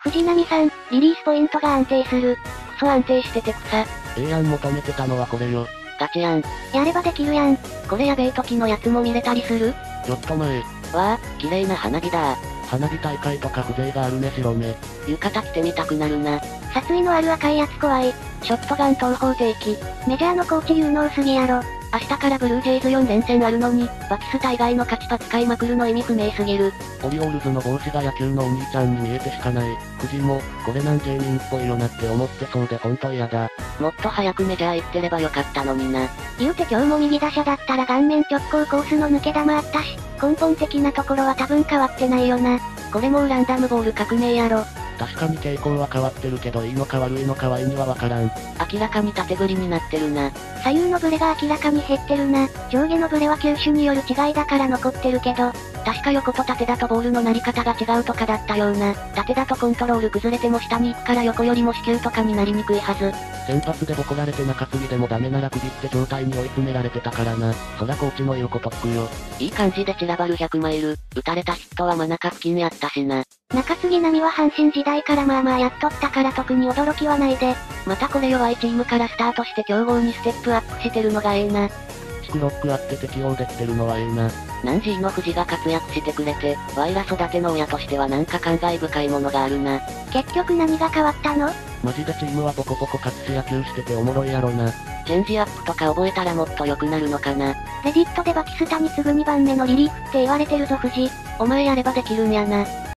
藤波さん、リリースポイントが安定する。 クソ安定してて草。 求めてたのはこれよ。 ガチやん。 やればできるやん。 これやべえ時のやつも見れたりする？ ちょっと前。 わあ、綺麗な花火だ。 花火大会とか風情があるね白目。 浴衣着てみたくなるな。 殺意のある赤いやつ怖い。 ショットガン東方定期。 メジャーのコーチ有能すぎやろ。 明日からブルージェイズ4連戦あるのに、バキスタ以外の勝ちパ使いまくるの意味不明すぎる。 オリオールズの帽子が野球のお兄ちゃんに見えてしかない。藤も、これなん芸人っぽいよなって思ってそうでほんと嫌だ。 もっと早くメジャー行ってればよかったのにな。 言うて今日も右打者だったら顔面直行コースの抜け球あったし、根本的なところは多分変わってないよな。 これもうランダムボール革命やろ。 確かに傾向は変わってるけどいいのか悪いのかは意味はわからん。 明らかに縦振りになってるな。 左右のブレが明らかに減ってるな。上下のブレは球種による違いだから残ってるけど、 確か横と縦だとボールのなり方が違うとかだったような。縦だとコントロール崩れても下に行くから横よりも四球とかになりにくいはず。 先発でボコられて中継ぎでもダメなら首って状態に追い詰められてたからな。そらコーチの言うこと聞くよ。 いい感じで散らばる100マイル。打たれたヒットは真中付近やったしな。 中継ぎ並みは阪神時代からまあまあやっとったから特に驚きはないで。 またこれ弱いチームからスタートして強豪にステップアップしてるのがええな。 地区ロックあって適応できてるのはええな。 ナンジーの藤が活躍してくれて、ワイら育ての親としてはなんか感慨深いものがあるな。 結局何が変わったの？ マジでチームはボコボコ勝つし野球してておもろいやろな。 チェンジアップとか覚えたらもっと良くなるのかな。 レディットでバキスタに次ぐ2番目のリリーフって言われてるぞ藤。 お前やればできるんやな。